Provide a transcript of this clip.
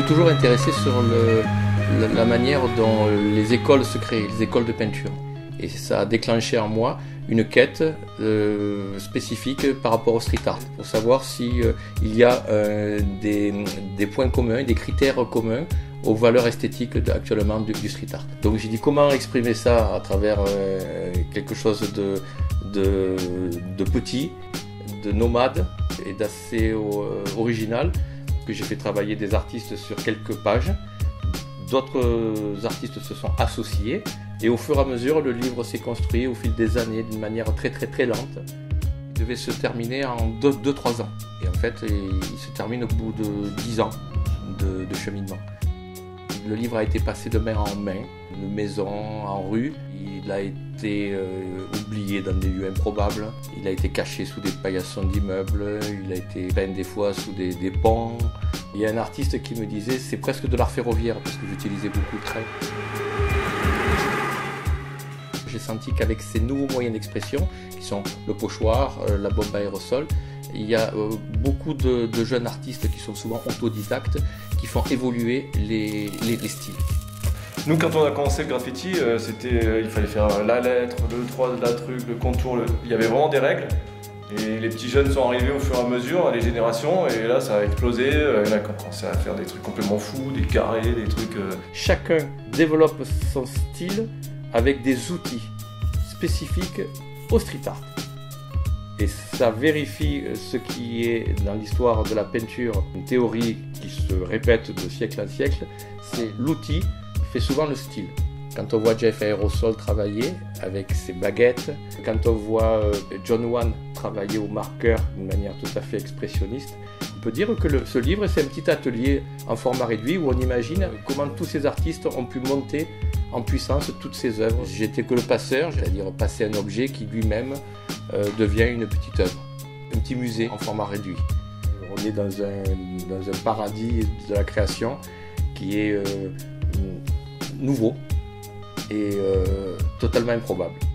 suis toujours intéressé sur la manière dont les écoles se créent, les écoles de peinture. Et ça a déclenché en moi une quête spécifique par rapport au street art, pour savoir s'il y a des points communs, des critères communs aux valeurs esthétiques actuellement du street art. Donc j'ai dit comment exprimer ça à travers quelque chose de petit, de nomade et d'assez original, que j'ai fait travailler des artistes sur quelques pages. D'autres artistes se sont associés et au fur et à mesure le livre s'est construit au fil des années d'une manière très lente. Il devait se terminer en 2-3 ans et en fait il se termine au bout de 10 ans de cheminement. Le livre a été passé de main en main, de maison en rue. Il a été oublié dans des lieux improbables. Il a été caché sous des paillassons d'immeubles. Il a été peint des fois sous des ponts. Il y a un artiste qui me disait c'est presque de l'art ferroviaire parce que j'utilisais beaucoup de trains. J'ai senti qu'avec ces nouveaux moyens d'expression, qui sont le pochoir, la bombe à aérosol, il y a beaucoup de jeunes artistes qui sont souvent autodidactes, qui font évoluer les styles. Nous, quand on a commencé le graffiti, il fallait faire la lettre, le 3, la truc, le contour, il y avait vraiment des règles. Et les petits jeunes sont arrivés au fur et à mesure, les générations, et là ça a explosé. Il y en a qui ont commencé à faire des trucs complètement fous, des carrés, des trucs... Chacun développe son style avec des outils spécifiques au street art. Et ça vérifie ce qui est dans l'histoire de la peinture, une théorie qui se répète de siècle en siècle, c'est l'outil fait souvent le style. Quand on voit Jeff Aerosol travailler avec ses baguettes, quand on voit John Wan travailler au marqueur d'une manière tout à fait expressionniste, on peut dire que ce livre c'est un petit atelier en format réduit où on imagine comment tous ces artistes ont pu monter en puissance toutes ces œuvres. J'étais que le passeur, c'est-à-dire passer un objet qui lui-même devient une petite œuvre, un petit musée en format réduit. On est dans un paradis de la création qui est nouveau et totalement improbable.